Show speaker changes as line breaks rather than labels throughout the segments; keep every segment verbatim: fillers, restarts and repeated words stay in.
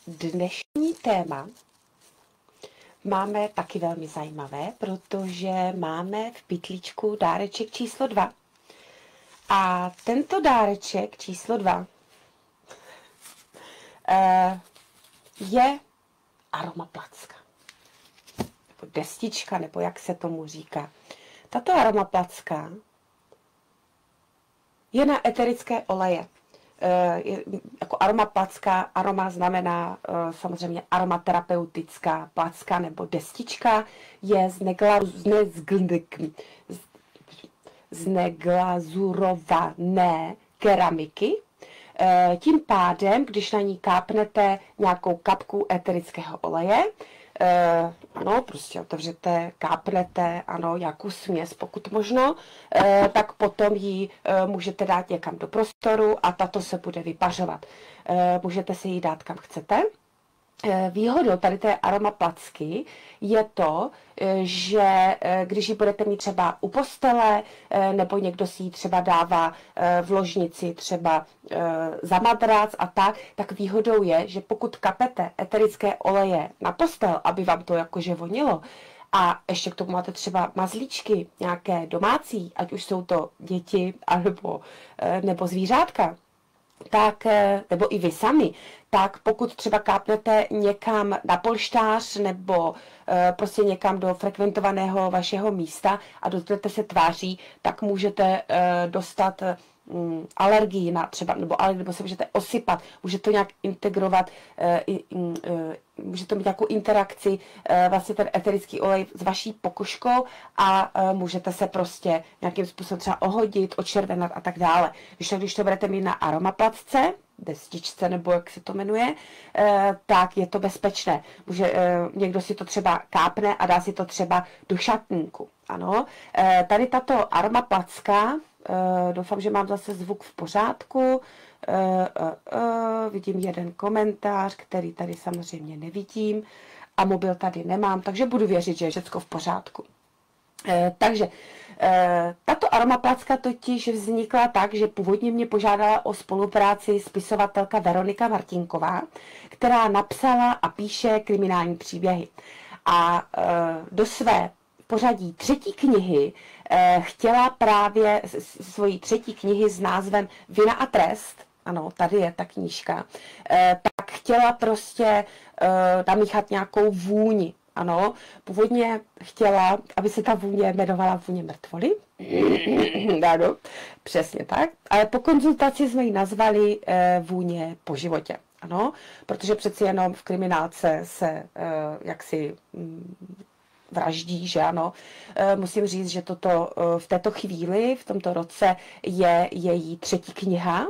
dnešní téma máme taky velmi zajímavé, protože máme v pytlíčku dáreček číslo dva. A tento dáreček číslo dva je aromaplacka. Nebo destička, nebo jak se tomu říká. Tato aromaplacka je na eterické oleje. Je, jako aromaplacka, aroma znamená samozřejmě aromaterapeutická placka nebo destička, je z, negla, z, ne, z, z neglazurované keramiky. Tím pádem, když na ní kápnete nějakou kapku eterického oleje, Uh, ano, prostě otevřete, kápnete, ano, nějakou směs, pokud možno, uh, tak potom ji uh, můžete dát někam do prostoru a tato se bude vypařovat. Uh, můžete si ji dát kam chcete. Uh, výhodou tady té aromaplacky je to, uh, že uh, když ji budete mít třeba u postele, uh, nebo někdo si ji třeba dává uh, v ložnici třeba uh, za madrac a tak, tak výhodou je, že pokud kapete eterické oleje na postel, aby vám to jakože vonilo, a ještě k tomu máte třeba mazlíčky nějaké domácí, ať už jsou to děti anebo, nebo zvířátka, tak, nebo i vy sami, tak pokud třeba kápnete někam na polštář nebo e, prostě někam do frekventovaného vašeho místa a dotknete se tváří, tak můžete e, dostat mm, alergii na třeba, nebo, alergii, nebo se můžete osypat, může to nějak integrovat, e, e, může to mít nějakou interakci, e, vlastně ten eterický olej s vaší pokožkou a e, můžete se prostě nějakým způsobem třeba ohodit, očervenat a tak dále. Když to, když to budete mít na aromaplacce, destičce, nebo jak se to jmenuje, eh, tak je to bezpečné. Může, eh, někdo si to třeba kápne a dá si to třeba do šatníku. Ano. Eh, tady tato aromaplacka, eh, doufám, že mám zase zvuk v pořádku, eh, eh, eh, vidím jeden komentář, který tady samozřejmě nevidím a mobil tady nemám, takže budu věřit, že je všechno v pořádku. Eh, takže eh, tato aromaplacka totiž vznikla tak, že původně mě požádala o spolupráci spisovatelka Veronika Martinková, která napsala a píše kriminální příběhy. A eh, do své pořadí třetí knihy eh, chtěla právě svoji třetí knihy s názvem Vina a trest, ano, tady je ta knížka, eh, tak chtěla prostě eh, namíchat nějakou vůni. Ano, původně chtěla, aby se ta vůně jmenovala vůně mrtvoly. Ano, přesně tak. Ale po konzultaci jsme ji nazvali e, vůně po životě. Ano, protože přeci jenom v kriminálce se e, jaksi mm, vraždí, že ano. E, musím říct, že toto e, v této chvíli, v tomto roce je její třetí kniha.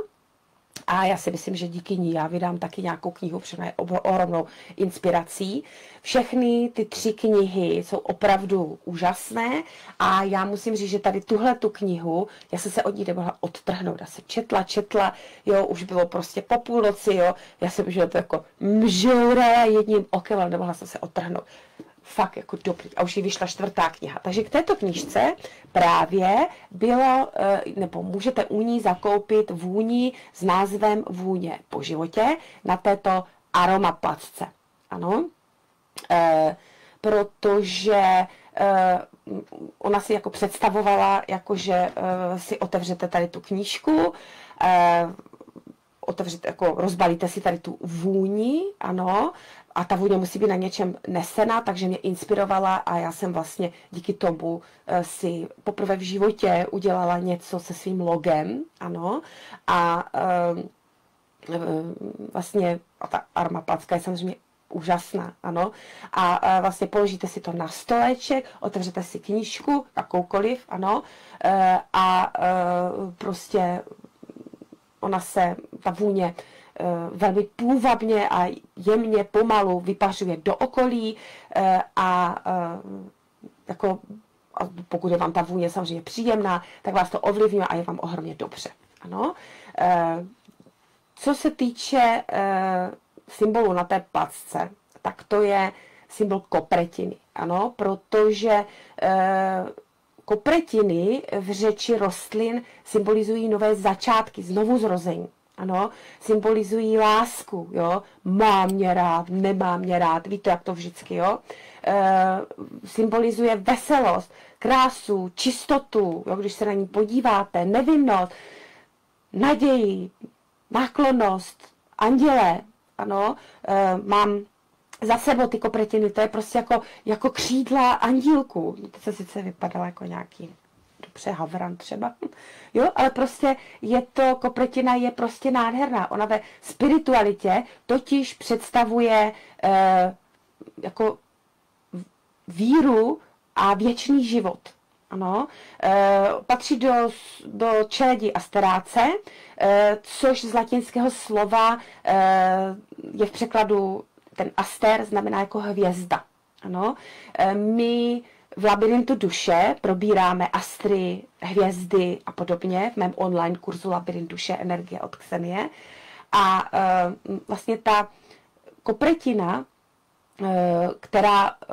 A já si myslím, že díky ní já vydám taky nějakou knihu, protože je ohromnou inspirací. Všechny ty tři knihy jsou opravdu úžasné a já musím říct, že tady tuhle tu knihu, já jsem se od ní nemohla odtrhnout. Já jsem četla, četla, jo, už bylo prostě po půlnoci, jo, já jsem už to jako mžourala jedním okem, ale nemohla jsem se odtrhnout. Fakt jako dobrý. A už jí vyšla čtvrtá kniha. Takže k této knížce právě bylo, nebo můžete u ní zakoupit vůni s názvem Vůně po životě na této aromaplacce. Ano. E, protože e, ona si jako představovala, jakože e, si otevřete tady tu knížku, e, otevřete, jako rozbalíte si tady tu vůni, ano, a ta vůně musí být na něčem nesena, takže mě inspirovala a já jsem vlastně díky tomu si poprvé v životě udělala něco se svým logem, ano, a e, vlastně a ta aromaplacka je samozřejmě úžasná, ano, a, a vlastně položíte si to na stoleček, otevřete si knížku, jakoukoliv, ano, e, a e, prostě ona se, ta vůně velmi půvabně a jemně pomalu vypařuje do okolí a jako, pokud je vám ta vůně samozřejmě příjemná, tak vás to ovlivňuje a je vám ohromně dobře. Ano. Co se týče symbolu na té placce, tak to je symbol kopretiny. Ano, protože kopretiny v řeči rostlin symbolizují nové začátky, znovu zrození. ano, symbolizují lásku, jo, mám mě rád, nemám mě rád, víte, jak to vždycky, jo, e, symbolizuje veselost, krásu, čistotu, jo, když se na ní podíváte, nevinnost, naději, náklonnost, anděle, ano, e, mám za sebou ty kopretiny, to je prostě jako, jako křídla andílku, to se sice vypadala jako nějaký dobře havran třeba, jo, ale prostě je to, kopretina je prostě nádherná, ona ve spiritualitě totiž představuje e, jako víru a věčný život. Ano, e, patří do, do čeledi Asteráce, e, což z latinského slova e, je v překladu, ten aster znamená jako hvězda. Ano, e, my v labirintu duše probíráme astry, hvězdy a podobně v mém online kurzu Labirint duše, energie od Ksenie. A e, vlastně ta kopretina, e, která e,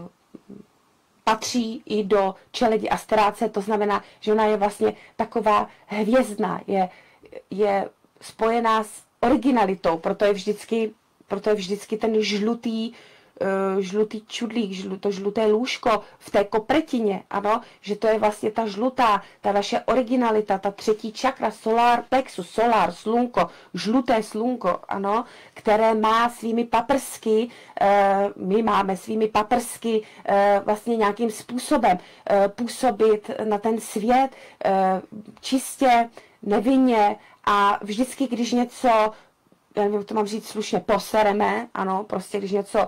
patří i do čeledi Asteráce, to znamená, že ona je vlastně taková hvězdná, je, je spojená s originalitou, proto je vždycky, proto je vždycky ten žlutý, uh, žlutý čudlík, žlu, to žluté lůžko v té kopretině, ano, že to je vlastně ta žlutá, ta vaše originalita, ta třetí čakra, solar plexus, solar, slunko, žluté slunko, ano, které má svými paprsky, uh, my máme svými paprsky uh, vlastně nějakým způsobem uh, působit na ten svět uh, čistě, nevinně a vždycky, když něco, já nevím, to mám říct slušně, posereme, ano, prostě když něco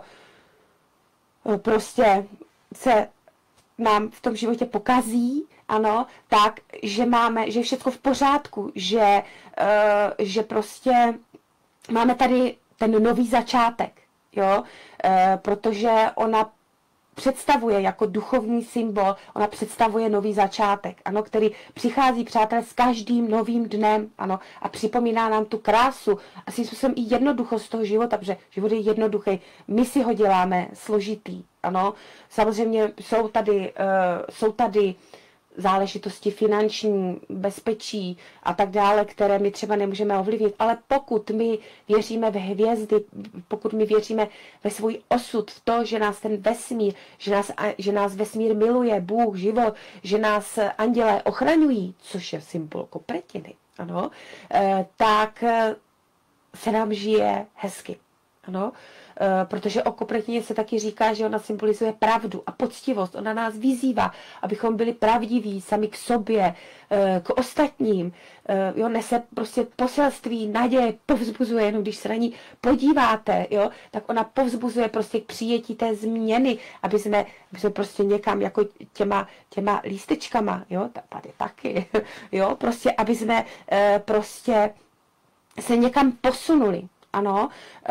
prostě se nám v tom životě pokazí, ano, tak, že máme, že je všechno v pořádku, že, uh, že prostě máme tady ten nový začátek, jo, uh, protože ona představuje jako duchovní symbol, ona představuje nový začátek, ano, který přichází, přátelé, s každým novým dnem, ano, a připomíná nám tu krásu a svým způsobem i jednoduchost toho života, protože život je jednoduchý, my si ho děláme složitý, ano, samozřejmě jsou tady, uh, jsou tady záležitosti finanční, bezpečí a tak dále, které my třeba nemůžeme ovlivnit. Ale pokud my věříme v hvězdy, pokud my věříme ve svůj osud, v to, že nás ten vesmír, že nás, že nás vesmír miluje, Bůh, život, že nás andělé ochraňují, což je symbol kopretiny, ano, tak se nám žije hezky. Ano, protože o kopretině se taky říká, že ona symbolizuje pravdu a poctivost. Ona nás vyzývá, abychom byli pravdiví sami k sobě, k ostatním. Jo, nese prostě poselství, naděje, povzbuzuje, jenom když se na ní podíváte, jo, tak ona povzbuzuje prostě k přijetí té změny, aby jsme, aby jsme prostě někam jako těma, těma lístečkama, jo, tady taky, jo, prostě, aby jsme prostě se někam posunuli. Ano,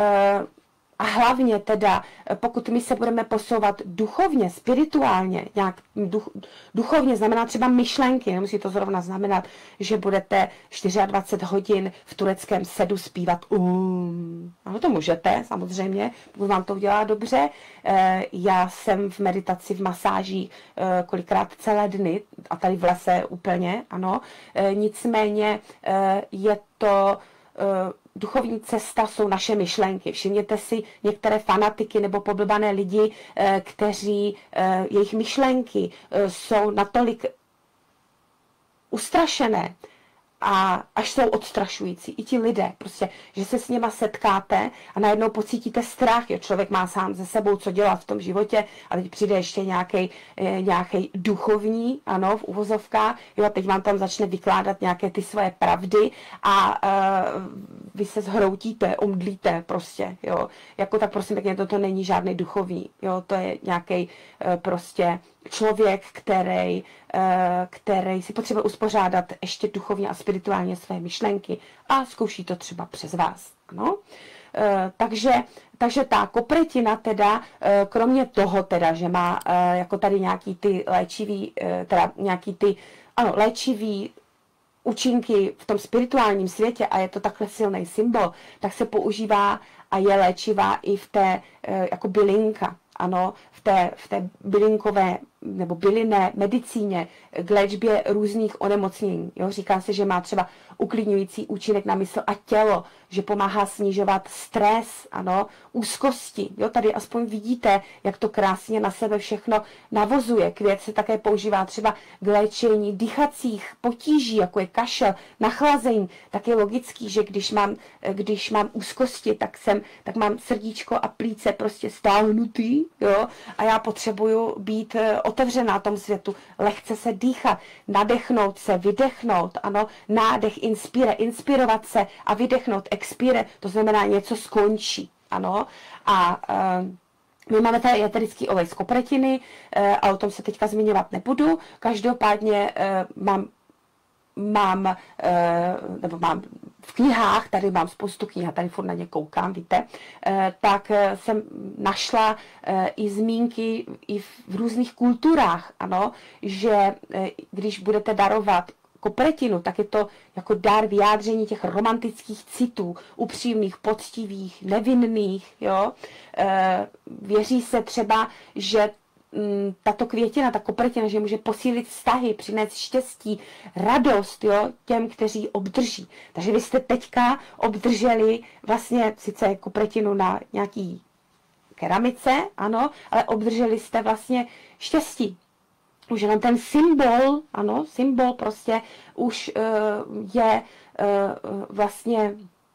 a hlavně teda, pokud my se budeme posouvat duchovně, spirituálně, nějak duch, duchovně znamená třeba myšlenky, nemusí to zrovna znamenat, že budete dvacet čtyři hodin v tureckém sedu zpívat um. Ano, to můžete, samozřejmě, pokud vám to udělá dobře. Já jsem v meditaci, v masážích kolikrát celé dny, a tady v lese úplně, ano. Nicméně je to duchovní cesta, jsou naše myšlenky. Všimněte si některé fanatiky nebo poblbané lidi, kteří, jejich myšlenky jsou natolik ustrašené, a až jsou odstrašující. I ti lidé, prostě, že se s něma setkáte a najednou pocítíte strach. Jo, člověk má sám ze sebou co dělat v tom životě a teď přijde ještě nějaký nějaký duchovní, ano, v uvozovkách, jo, a teď vám tam začne vykládat nějaké ty svoje pravdy a uh, vy se zhroutíte, omdlíte prostě, jo. Jako tak prosím, pěkně, toto není žádný duchovní, jo, to je nějaký uh, prostě člověk, který, který si potřebuje uspořádat ještě duchovně a spirituálně své myšlenky a zkouší to třeba přes vás. Ano? Takže, takže ta kopretina teda, kromě toho teda, že má jako tady nějaký ty léčivý, teda nějaký ty, ano, léčivý účinky v tom spirituálním světě a je to takhle silný symbol, tak se používá a je léčivá i v té jako bylinka. Ano, v té, v té bylinkové nebo bylinné medicíně k léčbě různých onemocnění. Jo? Říká se, že má třeba uklidňující účinek na mysl a tělo, že pomáhá snižovat stres, ano, úzkosti. Jo? Tady aspoň vidíte, jak to krásně na sebe všechno navozuje. Květ se také používá třeba k léčení dýchacích potíží, jako je kašel, nachlazení. Tak je logický, že když mám, když mám úzkosti, tak, jsem, tak mám srdíčko a plíce prostě stáhnutý, jo? A já potřebuju být otevřená tom světu, lehce se dýchat, nadechnout se, vydechnout, ano, nádech, inspire, inspirovat se a vydechnout, expire, to znamená něco skončí, ano, a e, my máme tady eterický olej z kopretiny e, a o tom se teďka zmiňovat nebudu, každopádně e, mám mám, nebo mám v knihách, tady mám spoustu knih, tady furt na ně koukám, víte, tak jsem našla i zmínky i v různých kulturách, ano, že když budete darovat kopretinu, tak je to jako dar vyjádření těch romantických citů, upřímných, poctivých, nevinných, jo. Věří se třeba, že tato květina, ta kopretina, že může posílit vztahy, přinést štěstí, radost, jo, těm, kteří obdrží. Takže vy jste teďka obdrželi vlastně sice kopretinu na nějaký keramice, ano, ale obdrželi jste vlastně štěstí. Už jenom ten symbol, ano, symbol prostě už uh, je uh, vlastně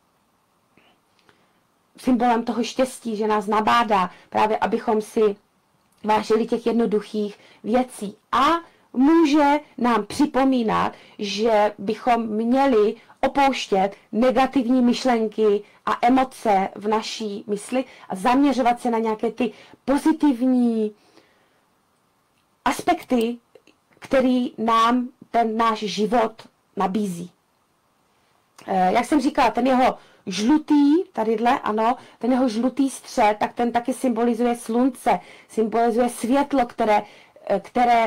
symbolem toho štěstí, že nás nabádá právě, abychom si vážili těch jednoduchých věcí. A může nám připomínat, že bychom měli opouštět negativní myšlenky a emoce v naší mysli a zaměřovat se na nějaké ty pozitivní aspekty, který nám ten náš život nabízí. Jak jsem říkala, ten jeho žlutý, tadyhle, ano, ten jeho žlutý střed, tak ten taky symbolizuje slunce, symbolizuje světlo, které, které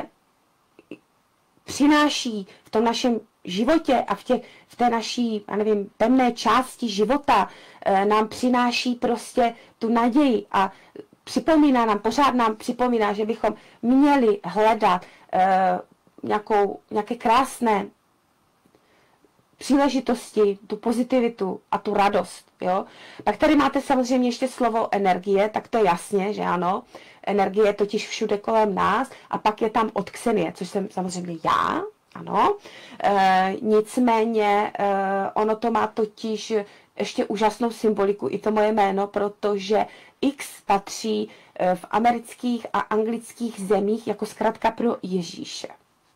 přináší v tom našem životě a v, těch, v té naší, já nevím, temné části života nám přináší prostě tu naději a připomíná nám, pořád nám připomíná, že bychom měli hledat eh, nějakou, nějaké krásné příležitosti, tu pozitivitu a tu radost. Jo? Pak tady máte samozřejmě ještě slovo energie, tak to je jasně, že ano. Energie je totiž všude kolem nás a pak je tam od Ksenie, což jsem samozřejmě já, ano. E, nicméně e, ono to má totiž ještě úžasnou symboliku, i to moje jméno, protože X patří v amerických a anglických zemích jako zkratka pro Ježíše.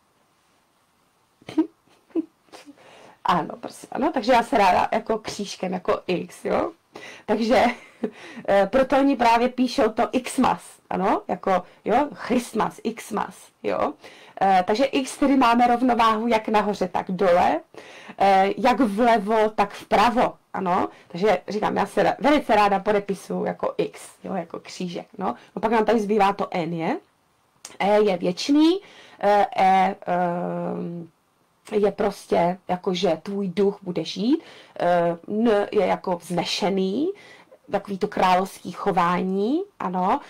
Ano, prostě, ano, takže já se ráda jako křížkem, jako X, jo. Takže proto oni právě píšou to Xmas, ano, jako, jo, Christmas, Xmas, jo. E, takže X tedy máme rovnováhu jak nahoře, tak dole, e, jak vlevo, tak vpravo, ano. Takže říkám, já se velice ráda podepisuju jako X, jo, jako křížek, no. No pak nám tady zbývá to N, je. E je věčný, E, e je prostě jako, že tvůj duch bude žít, N je jako vznešený, takový to královský chování, ano,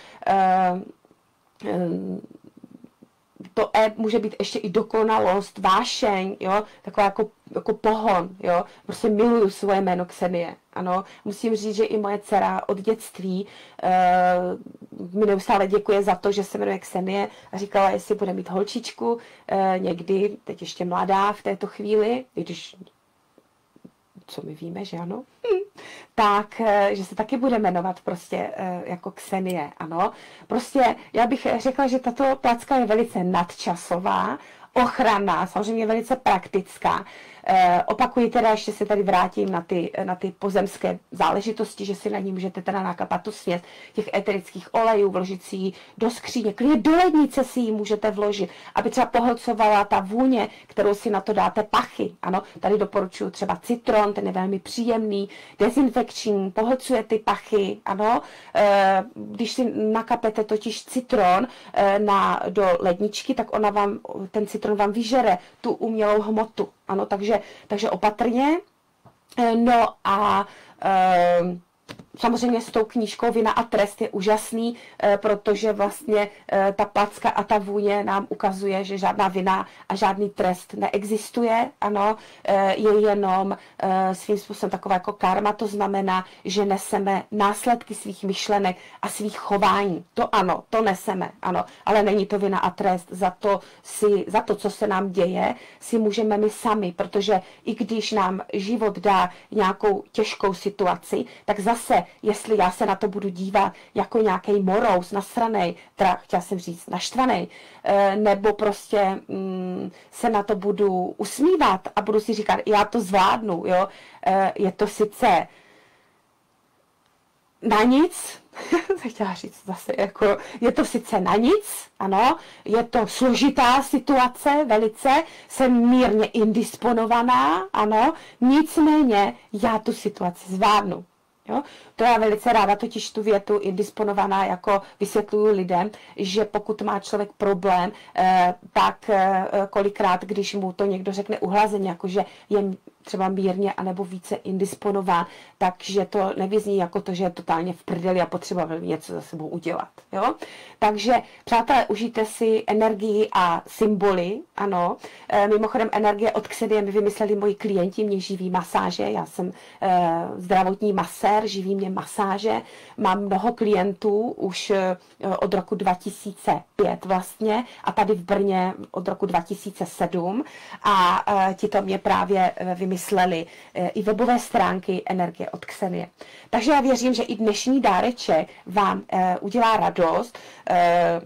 to E může být ještě i dokonalost, vášeň, jo, taková jako, jako pohon, jo, prostě miluju svoje jméno Ksenie, ano, musím říct, že i moje dcera od dětství uh, mi neustále děkuje za to, že se jmenuje Ksenie a říkala, jestli bude mít holčičku, uh, někdy, teď ještě mladá v této chvíli, když co my víme, že ano, hm. tak, že se taky bude jmenovat prostě jako Ksenie, ano. Prostě já bych řekla, že tato placka je velice nadčasová, ochranná, samozřejmě velice praktická. E, opakuji teda, ještě se tady vrátím na ty, na ty pozemské záležitosti, že si na ní můžete teda nakapat tu směs těch eterických olejů, vložit si ji do skříně, klidně do lednice si ji můžete vložit, aby třeba pohlcovala ta vůně, kterou si na to dáte pachy. Ano, tady doporučuji třeba citron, ten je velmi příjemný, dezinfekční, pohlcuje ty pachy, ano. E, když si nakapete totiž citron e, na, do ledničky, tak ona vám, ten citron vám vyžere tu umělou hmotu. Ano, takže, takže opatrně. No a e, samozřejmě s tou knížkou Vina a trest je úžasný, protože vlastně ta placka a ta vůně nám ukazuje, že žádná vina a žádný trest neexistuje, ano, je jenom svým způsobem taková jako karma, to znamená, že neseme následky svých myšlenek a svých chování. To ano, to neseme, ano, ale není to vina a trest, za to, si, za to, co se nám děje, si můžeme my sami, protože i když nám život dá nějakou těžkou situaci, tak zase, jestli já se na to budu dívat jako nějaký morous, nasranej, teda chtěla jsem říct naštvanej, nebo prostě mm, se na to budu usmívat a budu si říkat, já to zvládnu, jo, je to sice na nic, chtěla říct zase, jako, je to sice na nic, ano, je to složitá situace, velice, jsem mírně indisponovaná, ano, nicméně já tu situaci zvládnu. Jo? To já velice ráda totiž tu větu indisponovaná jako vysvětluju lidem, že pokud má člověk problém, eh, tak eh, kolikrát, když mu to někdo řekne uhlazeně, jakože je třeba mírně anebo více indisponován, takže to nevyzní jako to, že je totálně v prdeli a potřeba něco za sebou udělat. Jo? Takže, přátelé, užijte si energii a symboly, ano. E, mimochodem, energie od Xenie mi vymysleli moji klienti, mě živí masáže, já jsem e, zdravotní masér, živí mě masáže, mám mnoho klientů už e, od roku dva tisíce pět vlastně a tady v Brně od roku dva tisíce sedm a e, ti to mě právě vymysleli e, i webové stránky energie od Xenie. Takže já věřím, že i dnešní dáreček vám e, udělá radost. E,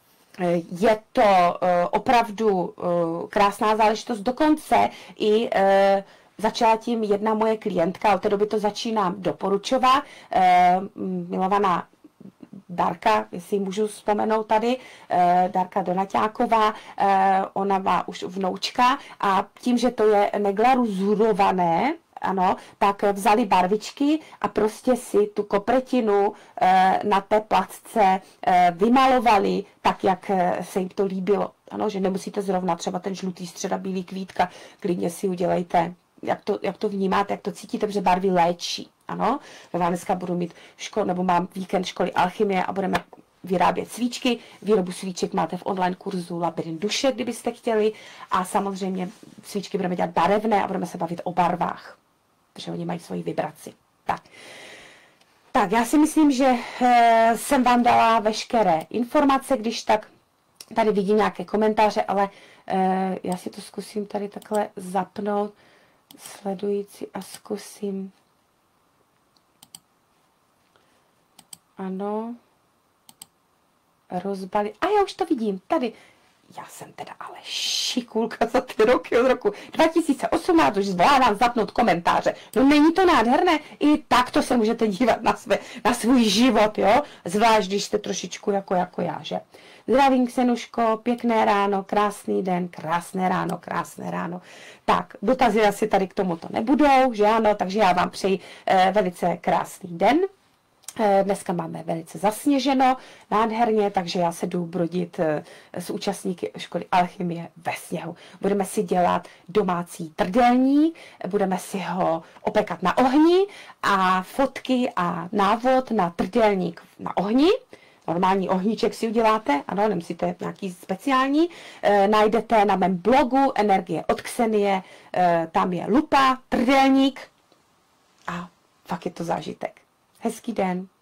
je to e, opravdu e, krásná záležitost, dokonce i e, začala tím jedna moje klientka, od té doby to začínám doporučovat, e, milovaná Darka, jestli můžu vzpomenout tady, Darka Donaťáková, ona má už vnoučka a tím, že to je neglaruzurované, ano, tak vzali barvičky a prostě si tu kopretinu na té placce vymalovali tak, jak se jim to líbilo. Ano, že nemusíte zrovna třeba ten žlutý středa bílý kvítka, klidně si udělejte, jak to, jak to vnímáte, jak to cítíte, protože barvy léčí. Ano, já dneska budu mít školu, nebo mám víkend školy alchymie a budeme vyrábět svíčky. Výrobu svíček máte v online kurzu Labyrint duše, kdybyste chtěli. A samozřejmě svíčky budeme dělat barevné a budeme se bavit o barvách, protože oni mají svoji vibraci. Tak. Tak, já si myslím, že e, jsem vám dala veškeré informace, když tak tady vidím nějaké komentáře, ale e, já si to zkusím tady takhle zapnout, sledující a zkusím. Ano. Rozbali. A já už to vidím. Tady. Já jsem teda ale šikulka za ty roky od roku dva tisíce osmnáct už zvládám zapnout komentáře. No není to nádherné? I takto se můžete dívat na, své, na svůj život, jo? Zvlášť, když jste trošičku jako, jako já, že? Zdravím, Ksenuško, pěkné ráno, krásný den, krásné ráno, krásné ráno. Tak, dotazy asi tady k tomuto nebudou, že ano? Takže já vám přeji eh, velice krásný den. Dneska máme velice zasněženo, nádherně, takže já se jdu brodit s účastníky školy alchymie ve sněhu. Budeme si dělat domácí trdelník, budeme si ho opekat na ohni a fotky a návod na trdelník na ohni. Normální ohníček si uděláte, ano, nemusíte nějaký speciální. E, najdete na mém blogu Energie od Xenie, e, tam je lupa, trdelník a fakt je to zážitek. Hezký den.